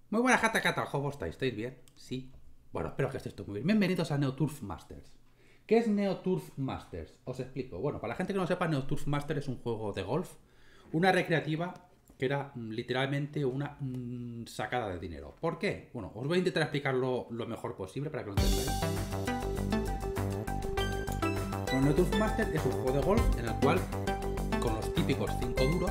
Muy buena jata cata, ¿cómo estáis? ¿Estáis bien? Sí. Bueno, espero que estéis todos muy bien. Bienvenidos a NeoTurf Masters. ¿Qué es NeoTurf Masters? Os explico. Bueno, para la gente que no sepa, NeoTurf Masters es un juego de golf, una recreativa que era literalmente una sacada de dinero. ¿Por qué? Bueno, os voy a intentar explicarlo lo mejor posible para que lo entendáis. Bueno, NeoTurf Masters es un juego de golf en el cual, con los típicos 5 duros,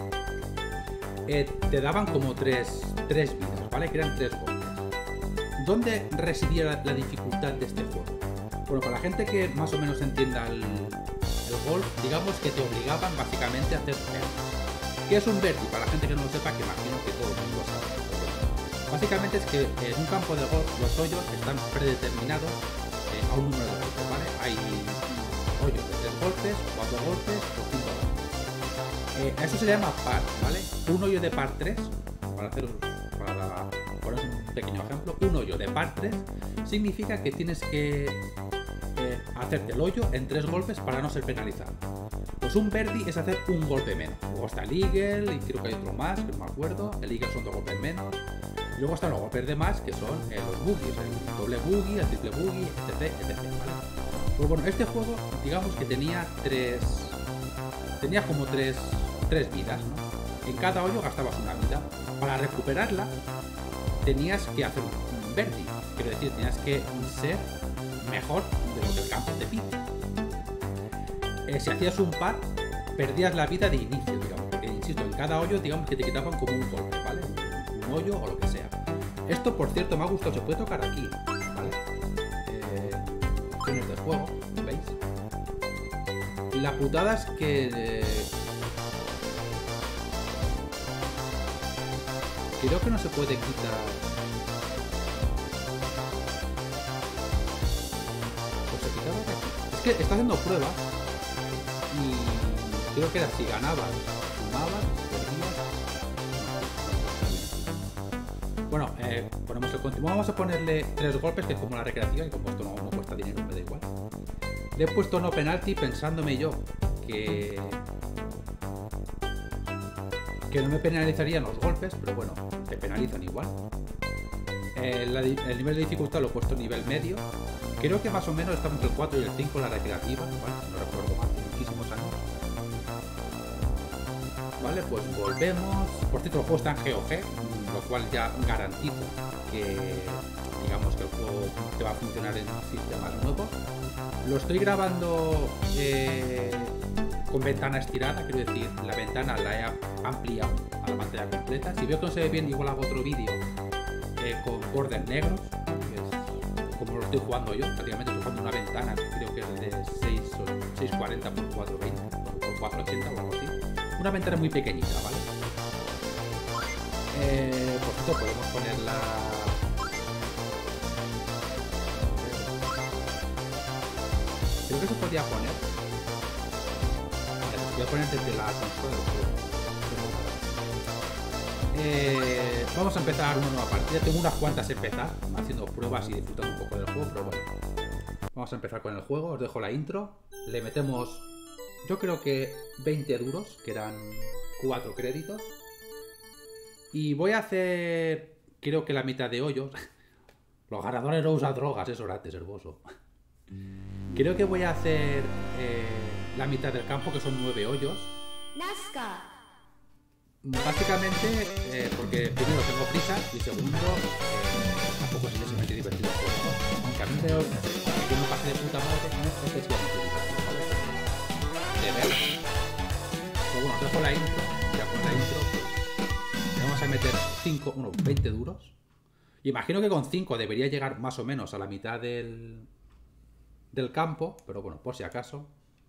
te daban como tres vidas, ¿vale? Que eran 3 golpes. ¿Dónde residía la dificultad de este juego? Bueno, para la gente que más o menos entienda el golf, digamos que te obligaban básicamente a hacer birdie. ¿Qué es un birdie? Para la gente que no lo sepa, que imagino que todo el mundo lo sabe. Básicamente es que en un campo de golf los hoyos están predeterminados a un número de golpes, ¿vale? Hay hoyos de 3 golpes, 4 golpes o 5 golpes. Eso se llama par, ¿vale? Un hoyo de par 3, para poner un pequeño ejemplo, un hoyo de par 3 significa que tienes que hacerte el hoyo en 3 golpes para no ser penalizado. Pues un birdie es hacer un golpe menos. Luego está el eagle y creo que hay otro más, que no me acuerdo. El eagle son 2 golpes menos. Y luego están los golpes de más, que son los boogies, el doble boogie, el triple boogie, etc, etc, ¿vale? Pues bueno, este juego, digamos que tenía como tres vidas, ¿no? En cada hoyo gastabas una vida. Para recuperarla tenías que hacer un birdie, quiero decir, tenías que ser mejor de lo que el campo te pide. Si hacías un par, perdías la vida de inicio, digamos, porque insisto, en cada hoyo, digamos que te quitaban como un golpe, ¿vale? Un hoyo o lo que sea. Esto, por cierto, me ha gustado, se puede tocar aquí, ¿vale? Opciones del juego, ¿veis? La putada es que creo que no se puede quitar. Pues se quitaba de aquí. Es que está haciendo pruebas y creo que era si ganabas, sumabas, perdías. Bueno, ponemos el continuo. Vamos a ponerle 3 golpes, que es como la recreativa, y como esto no cuesta dinero, me da igual. Le he puesto no penalti pensándome yo que no me penalizarían los golpes, pero bueno, te penalizan igual. El nivel de dificultad lo he puesto nivel medio. Creo que más o menos está entre el 4 y el 5 la recreativa, ¿vale? No recuerdo más, muchísimos años. Vale, pues volvemos. Por cierto, el juego está en GOG, lo cual ya garantiza que, digamos, que el juego te va a funcionar en sistemas nuevos. Lo estoy grabando con ventana estirada, quiero decir, la ventana la he ampliado a la pantalla completa. Si veo que no se ve bien, igual hago otro vídeo con bordes negros, que es como lo estoy jugando yo. Prácticamente estoy jugando una ventana, creo que es de 640 x 420 por 480 o algo así. Una ventana muy pequeñita, ¿vale? Por cierto, podemos ponerla. Creo que se podía poner. Voy a poner desde la consola del juego. Vamos a empezar una nueva partida. Tengo unas cuantas empezar, haciendo pruebas y disfrutando un poco del juego, pero bueno. Vamos a empezar con el juego. Os dejo la intro. Le metemos, yo creo que 20 duros, que eran 4 créditos. Y voy a hacer, creo que la mitad de hoyos. Los ganadores no usan drogas, eso era antes, hermoso. Creo que voy a hacer la mitad del campo, que son 9 hoyos. Básicamente, porque primero tengo prisa y segundo, tampoco es especialmente divertido el juego. Aunque a mí yo me pasé de puta madre, no es especialmente divertido, ¿vale? De ver. Pero bueno, dejo la intro, ya con la intro, pues, vamos a meter 20 duros. Imagino que con 5 debería llegar más o menos a la mitad del campo, pero bueno, por si acaso.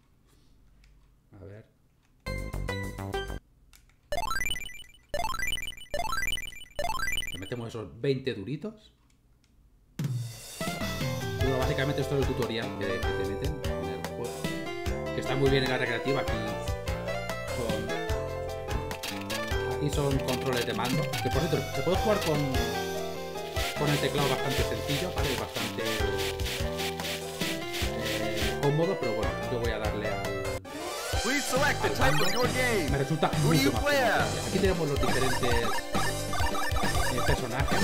A ver. Le metemos esos 20 duritos. Bueno, básicamente esto es el tutorial que te meten en el juego, que está muy bien en la recreativa. Aquí son controles de mando, que por cierto se puede jugar con el teclado bastante sencillo, ¿vale? Bastante cómodo, pero bueno, yo voy a darle al mando. Me resulta mucho más cómodo. Aquí tenemos los diferentes personajes.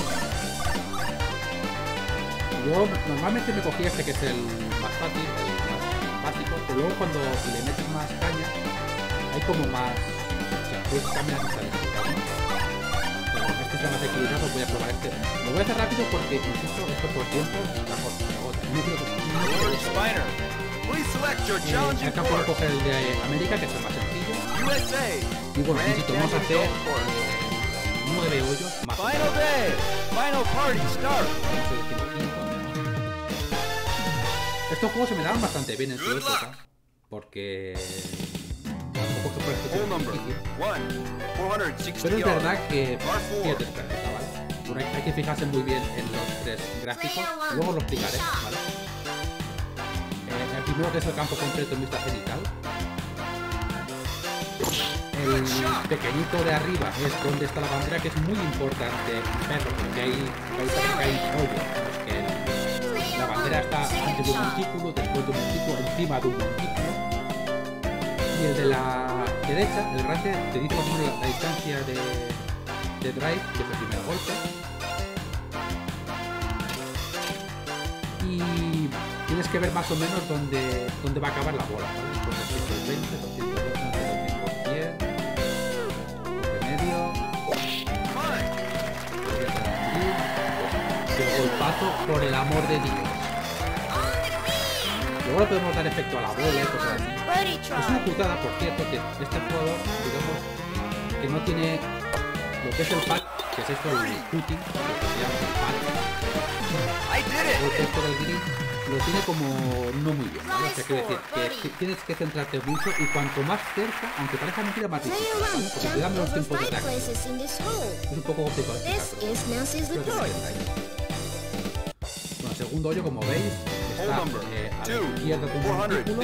Yo normalmente me cogía este que es el más fácil, el más básico, pero luego cuando le metes más caña, hay como más... O sea, puedes cambiar las estadísticas, ¿no? Pero este está más equilibrado, voy a probar este. Lo voy a hacer rápido porque, insisto, esto por tiempo la agota. No quiero acá puedo coger el de América, que es el más sencillo. Y bueno, insisto, vamos a hacer 9 hoyos más. Final day! Final party start! Estos juegos se me daban bastante bien en su época, porque tampoco se puede hacer difícil. Pero es verdad que pierdes práctica, ¿vale? Bueno, hay que fijarse muy bien en los 3 gráficos, luego lo explicaré, ¿vale? El primero, que es el campo completo en vista cenital. El pequeñito de arriba es donde está la bandera, que es muy importante verlo, porque ahí hay hoyos en los que la bandera está antes de un montículo, después de un montículo, encima de un montículo. Y el de la derecha, el ranger, te dice más o menos la distancia de drive, que es el primer golpe. Y tienes que ver más o menos dónde va a acabar la bola, ¿vale? Pues 220, 202, 100, por medio. El golpazo, por el amor de Dios. Luego le podemos dar efecto a la bola y cosas así. Es una putada, por cierto, que este jugador, digamos, que no tiene lo que es el pad, que es esto, el putting, que se llama el pad. El esto del green lo tiene como no muy bien, ¿vale? O sea, quiero decir que tienes que centrarte mucho y cuanto más cerca, aunque parezca mentira, más difícil, ¿vale? Porque te da menos tiempo de reacción. Es un poco complicado de explicar, pero bueno, segundo hoyo, como veis, está a la izquierda de un montículo,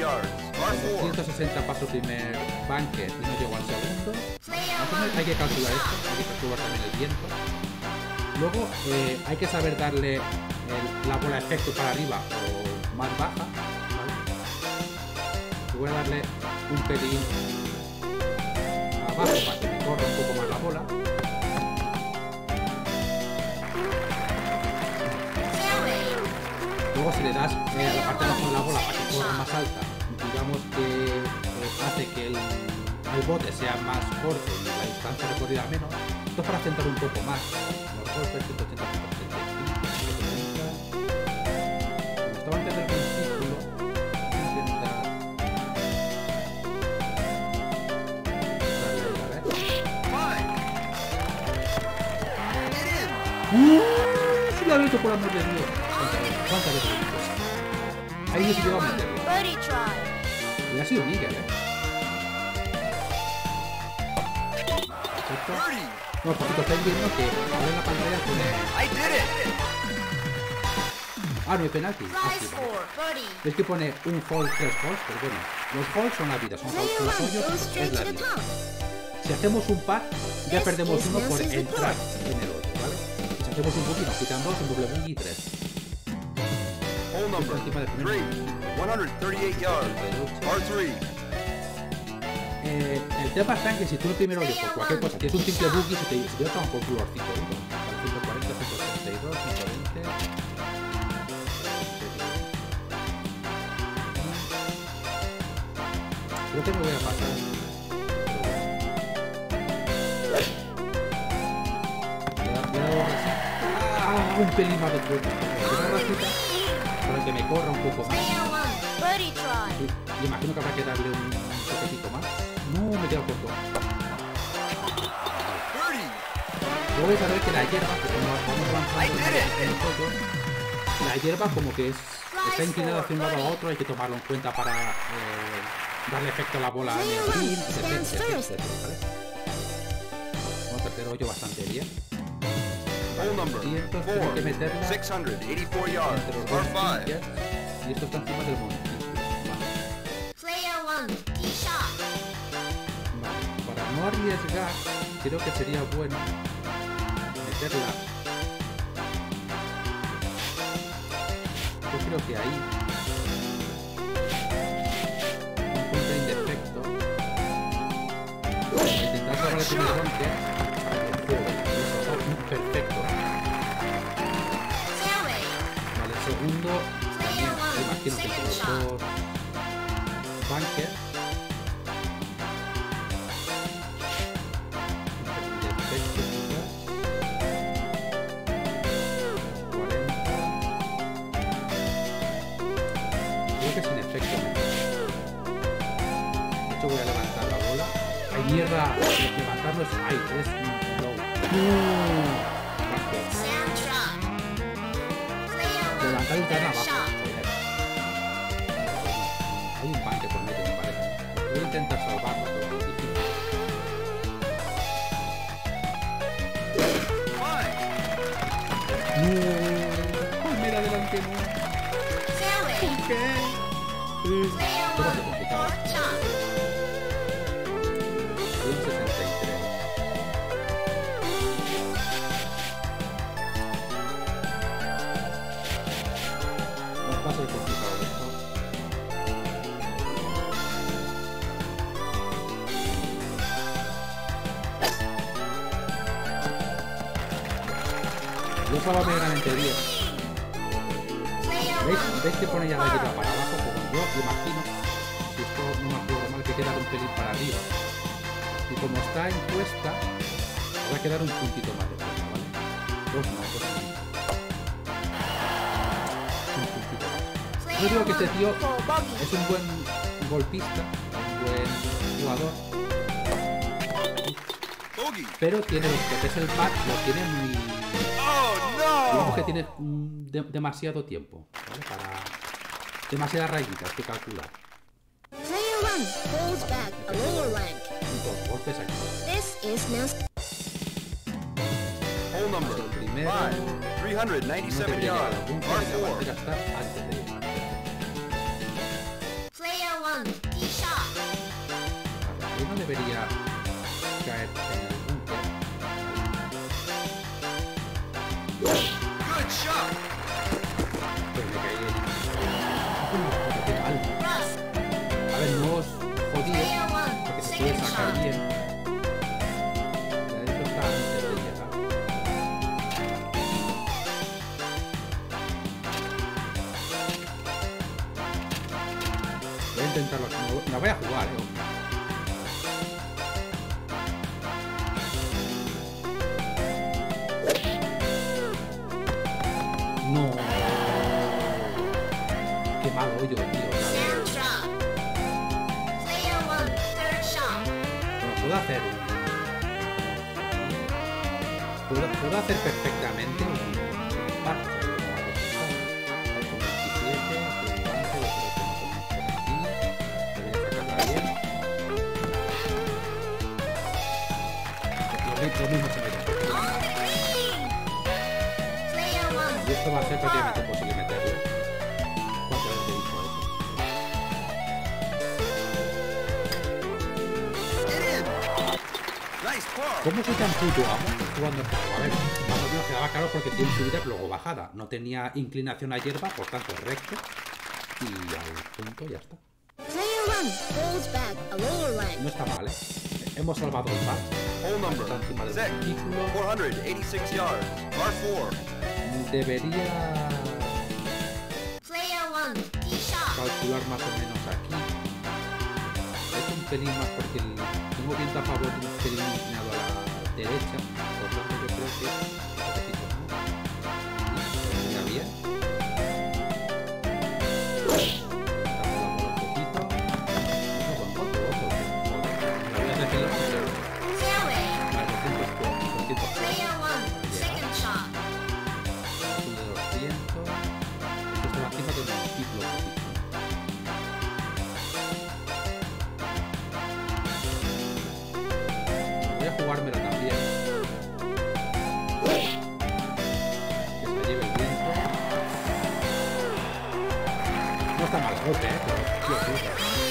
160 paso primer bunker y no llego al segundo. Más o menos hay que calcular esto, hay que calcular también el viento. Luego hay que saber darle la bola efecto para arriba o más baja, ¿vale? Voy a darle un pelín abajo para que me corra un poco más la bola. Luego si le das la parte de abajo de la bola para que corra más alta, digamos que hace que el bote sea más corto y la distancia recorrida menos. Esto es para centrar un poco más los golpes, 180, 185, 170. Me estaba entendiendo un círculo. 170. Si la he visto, por amor de Dios. ¿Cuántas veces lo he visto? Ahí se lleva a meterlo. Y ha sido Miguel, Perfecto. No, porque estáis viendo que ahora en la pantalla pone... Ah, no hay penalti. Vale. Es que pone un hole, 3 holes, pero bueno. Los holes son la vida, son los hoyos, es la vida. Si hacemos un par, ya perdemos uno por entrar en el hoyo, ¿vale? Y si hacemos un buggy, nos quitan 2, un doble buggy y 3. Hole number 3, 138 yards, par 3. El tema está en que si tú el primero hoyo por cualquier cosa tienes un simple buggy, se te lleva por culo los 5 euros. 140, 132, 120... Creo que me voy a pasar. Un pelín más de fuerza. Para que me corra un poco más. Y imagino que habrá que darle un toquecito más. No, me quedo corto. Luego vais a ver que la hierba, que como vamos avanzando en el juego, la hierba como que está inclinada hacia un lado a otro, hay que tomarlo en cuenta para darle efecto a la bola en el green, etc. ¿Vale? Bueno, tercer hoyo bastante bien. Vale, y estos tienen que meterla entre los dos sillas, y esto está encima del montículo. Vale, para no arriesgar, creo que sería bueno meterla. Yo creo que ahí un pelín de efecto. Intentar salvar el primer golpe para que el juego perfecto. aquí nos entra los dos bunkers. Creo que sin efecto. De hecho voy a levantar la bola. Hay mierda. Levantarlo es high, es low. Levantar el tan abajo. Hay un banque por medio, me parece. Voy a intentar salvarlo, pero es difícil. No. Ay, mira adelante, no. ¿Por qué? Esto va a ser complicado. Soy un 63. No va a ser complicado esto. Yo salvaba meramente bien. ¿Veis que pone ya la hierba para abajo? Como yo imagino, si esto no me acuerdo mal, que queda un pelín para arriba. Y como está en cuesta, va a quedar un puntito más de fuerza, ¿vale? Dos no. Un puntito más. Yo digo que este tío es un buen golpista, un buen jugador. Pero tiene lo que es el pad, lo tiene muy... Digamos que tiene demasiado tiempo, ¿vale? Para demasiadas rayitas que calcular. Dos golpes aquí. Hole number El primero 5, 397 no yards, debería par llegar 4. gastar antes de llegar. Vale, ahí no debería caer en el búnker. Good shot. Pero me caí en... Qué mal. A ver, no os jodíes, porque se puede sacar bien. Ya esto está antes de llegar. Voy a intentarlo. Me la voy a jugar, No. Qué mal hoyo, tío. Bueno, puedo hacer puedo hacer perfectamente un par. Con 27, un guante, yo creo que más o menos por aquí. Debería sacarla bien. Lo mismo se me da. Y esto va a ser prácticamente imposible meterlo. ¿Cuántas veces he dicho eso? Nice par. ¿Cómo soy tan puto amo jugando este juego? A ver, más o menos quedaba claro porque tiene subida luego bajada. No tenía inclinación a hierba, por tanto es recto. Y al punto ya está. No está mal, ¿eh? Hemos salvado el par. Hole number Está encima del 6, montículo. 486 yards, par 4. Debería calcular más o menos aquí. Es un pelín más porque tengo viento a favor de un pelín inclinado a la derecha. Por tanto yo creo que un poquito más. ¿Está bien? Damos un poquito. No, con golpe, ojo. La voy a hacer más 204. Voy a jugármela también. Que se la lleve el viento. No está mal golpe, pero tío, puta.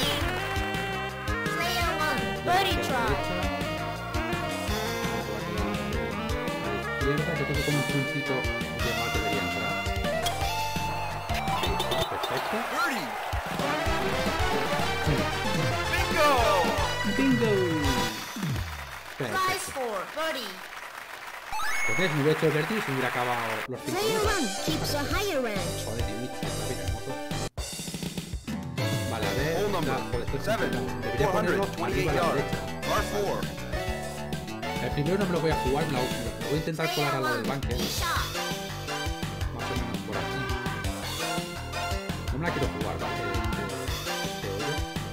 Izquierda, yo creo que como un puntito de más debería entrar. Perfecto. Birdie. Bingo. ¡Bingo! Perfecto. Pues es, me hubiera hecho el birdie y se hubiera acabado los 5 minutos. Joder, y Mitch está bien hermoso. number Joder, esto es 7, complicado. Debería ponerlo 428 arriba a la yards. derecha. Par 4. El primero no me lo voy a jugar, lo voy a intentar colar a lo del bunker. Shot. Más o menos por aquí. No me la quiero jugar, ¿vale? Este hoyo.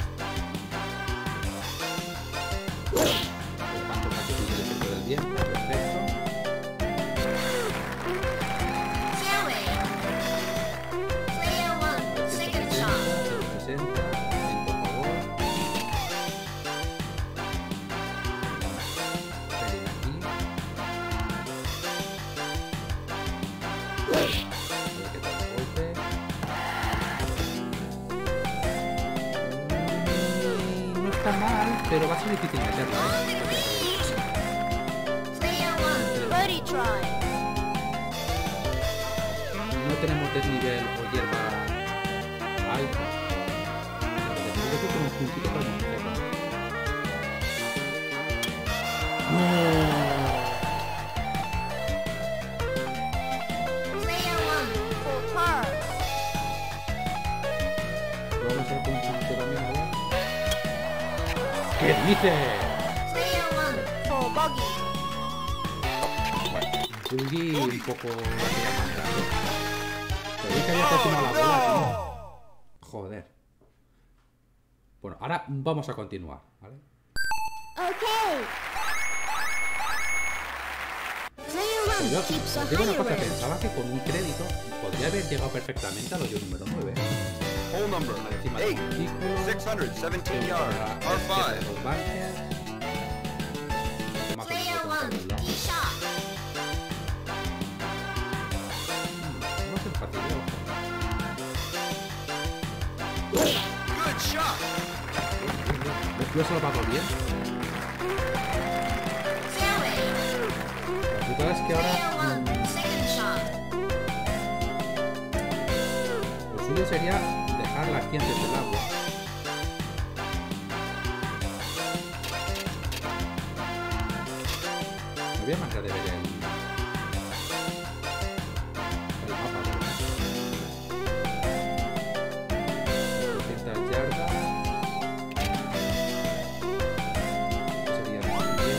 Por lo tanto, para que tire el efecto del viento, perfecto. Fairway. Player 1, second shot. 160, por favor. Esperen aquí. A ver qué tal el golpe. No está mal, pero va a ser difícil meterla, On ¿eh? the green. Player 1, birdie try. No tenemos desnivel o hierba alta. Yo creo que con un puntito podemos hacerlo. Player 1, for par. Pero vamos a hacer con un puntito también, a ver. ¿Qué dices? Player 1, for bogey. Buggy un poco de aquella manera, ¿no? Pero es que había presionado la bola, tío. Joder. Bueno, ahora vamos a continuar, ¿vale? Okay. Player Pero 1 yo keeps a os digo una higher cosa, range. pensaba que con un crédito podría haber llegado perfectamente al hoyo número 9. Hole number Vale, encima del 8, montículo. 617 yards. A la Par izquierda de 5. los bunkers. Más o menos Player lo tengo 1, calculado. shot. No es fácil, ojo. Good shot. Lo he salvado bien. Fairway. La putada es que ahora Player 1, second shot. lo suyo sería dejarla aquí antes del agua. No había manera de ver el mapa, ¿verdad? 200 yardas. Sería bien.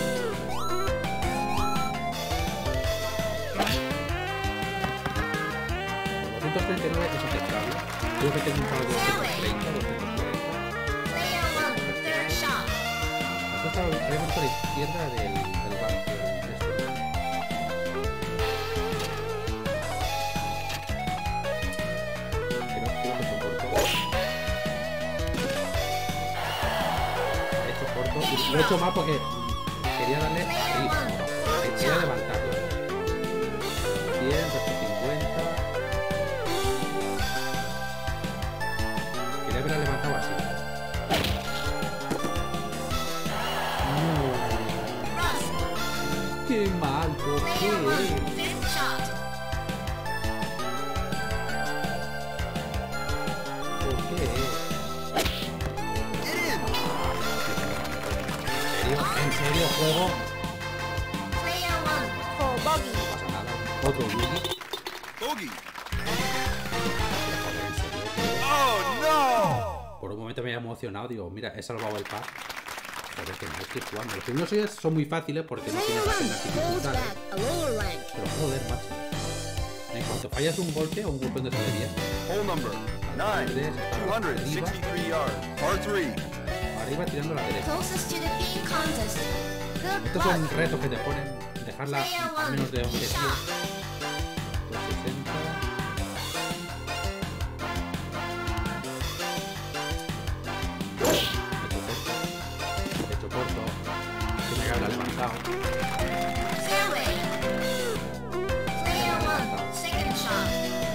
239 es aceptable. Creo que tengo un par de 230, 240. Player 1, third shot. Esto está obviamente a la izquierda del banco. Creo que soporto. He hecho corto. Y lo he hecho mal porque quería darle arriba. Quería levantarlo. 100, 250. Quería haberla levantado así. Rust. ¡Qué mal! ¿Por Player 1, qué? fifth shot. ¿Por qué? Get in. ¿En serio juego? Player 1, for bogey. No pasa nada. Otro buggy. Bogey. Joder, en serio, tío. Oh no. Por un momento me había emocionado. Digo, mira, he salvado el par. Joder, que mal estoy jugando. Los primeros hoyos son muy fáciles porque no Player tienes 1 apenas holds dificultades. back a lower rank. Pero joder, macho. En cuanto fallas un golpe o un golpe donde sale bien, Hole number 9, 263 yards. Par 3. arriba tirando a la derecha. Closest to the pin contest. Good Estos son luck. retos que te ponen. Dejarla a menos de 11 pies. Shot. 260. Hecho corto. Que me habrá levantado. Fairway. Player 1, second shot.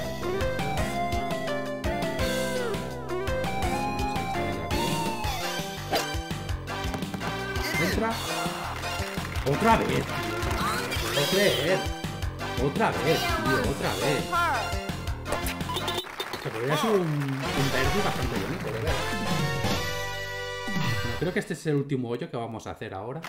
Entra. Otra vez, tío. On the No creer. Otra vez, tío. Otra vez. par. Que podría ser un verde bastante bonito, de verdad. Bueno, creo que este es el último hoyo que vamos a hacer ahora.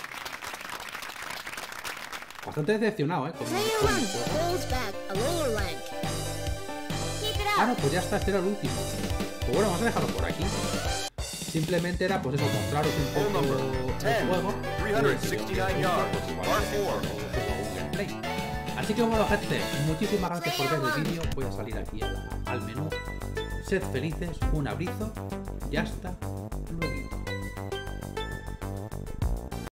Bastante decepcionado, con Player con 1 el juego. holds back a lower rank. Keep it Ah, up. no, pues ya está, este era el último. Pues bueno, vamos a dejarlo por aquí. Simplemente era pues eso, mostraros un Hole poco number el juego. 10, 369 yards, par 4. Así que bueno, gente, muchísimas gracias por ver el vídeo. Voy a salir aquí al menú. Sed felices, un abrazo y hasta